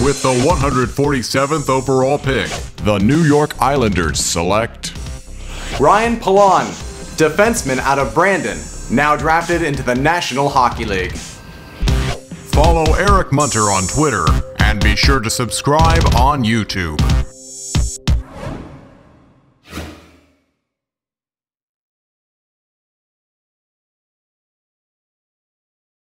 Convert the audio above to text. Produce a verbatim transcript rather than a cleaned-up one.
With the one hundred forty-seventh overall pick, the New York Islanders select Ryan Pilon, defenseman out of Brandon, now drafted into the National Hockey League. Follow Eric Munter on Twitter and be sure to subscribe on YouTube.